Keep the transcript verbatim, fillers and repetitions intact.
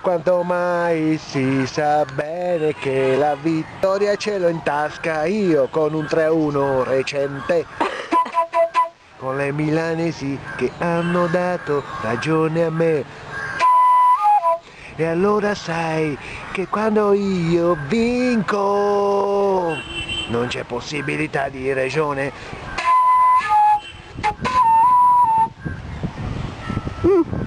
Quanto mai si sa bene che la vittoria ce l'ho in tasca io con un tre a uno recente. Con le milanesi che hanno dato ragione a me. E allora sai che quando io vinco non c'è possibilità di regione.